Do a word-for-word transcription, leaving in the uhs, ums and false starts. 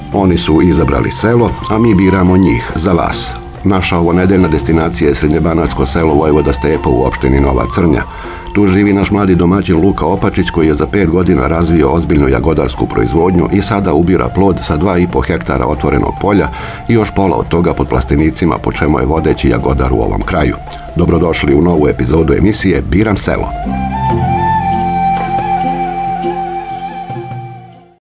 Oni su izabrali selo, a mi biramo njih, za vas. Naša ovonedeljna destinacija je srednjebanatsko selo Vojvoda Stepa u opštini Nova Crnja. Tu živi naš mladi domaćin Luka Opačić koji je za pet godina razvio ozbiljnu jagodarsku proizvodnju i sada ubira plod sa dva i po hektara otvorenog polja i još pola od toga pod plastenicima, po čemu je vodeći jagodar u ovom kraju. Dobrodošli u novu epizodu emisije Biram selo.